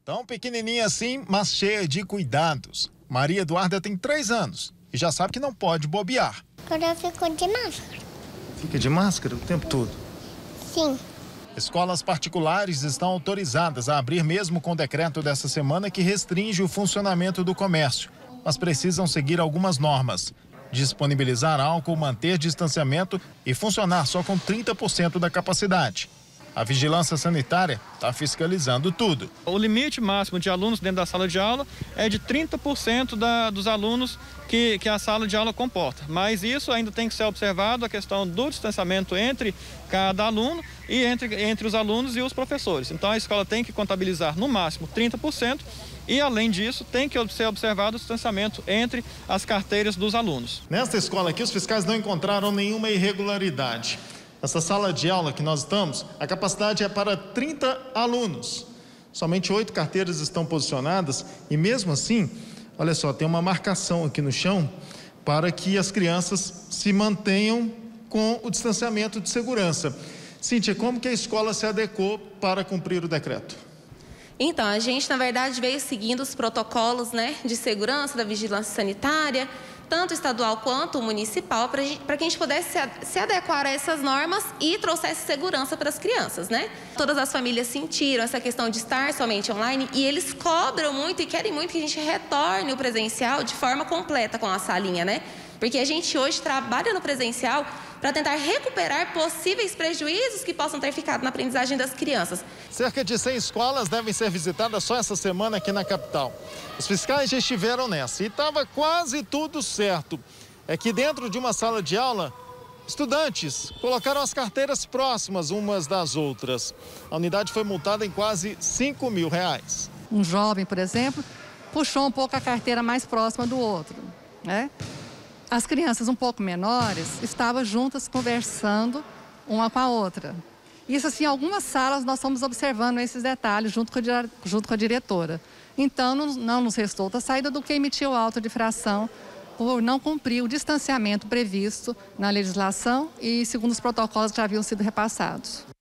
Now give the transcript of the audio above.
Tão pequenininha assim, mas cheia de cuidados. Maria Eduarda tem 3 anos e já sabe que não pode bobear. Quando eu fico de máscara. Fica de máscara o tempo todo? Sim. Escolas particulares estão autorizadas a abrir mesmo com o decreto dessa semana que restringe o funcionamento do comércio, mas precisam seguir algumas normas. Disponibilizar álcool, manter distanciamento e funcionar só com 30% da capacidade. A vigilância sanitária está fiscalizando tudo. O limite máximo de alunos dentro da sala de aula é de 30% dos alunos que a sala de aula comporta. Mas isso ainda tem que ser observado, a questão do distanciamento entre cada aluno e entre os alunos e os professores. Então a escola tem que contabilizar no máximo 30% e, além disso, tem que ser observado o distanciamento entre as carteiras dos alunos. Nesta escola aqui, os fiscais não encontraram nenhuma irregularidade. Essa sala de aula que nós estamos, a capacidade é para 30 alunos. Somente 8 carteiras estão posicionadas e mesmo assim, olha só, tem uma marcação aqui no chão para que as crianças se mantenham com o distanciamento de segurança. Cíntia, como que a escola se adequou para cumprir o decreto? Então, a gente, na verdade, veio seguindo os protocolos, de segurança da vigilância sanitária, tanto estadual quanto municipal, para que a gente pudesse se adequar a essas normas e trouxesse segurança para as crianças, Todas as famílias sentiram essa questão de estar somente online e eles cobram muito e querem muito que a gente retorne o presencial de forma completa com a salinha, Porque a gente hoje trabalha no presencial para tentar recuperar possíveis prejuízos que possam ter ficado na aprendizagem das crianças. Cerca de 100 escolas devem ser visitadas só essa semana aqui na capital. Os fiscais já estiveram nessa e estava quase tudo certo. É que dentro de uma sala de aula, estudantes colocaram as carteiras próximas umas das outras. A unidade foi multada em quase R$5 mil. Um jovem, por exemplo, puxou um pouco a carteira mais próxima do outro, As crianças um pouco menores estavam juntas conversando uma com a outra. Isso, assim, em algumas salas nós estamos observando esses detalhes junto com a diretora. Então, não nos restou outra saída do que emitir o auto de infração por não cumprir o distanciamento previsto na legislação e segundo os protocolos que já haviam sido repassados.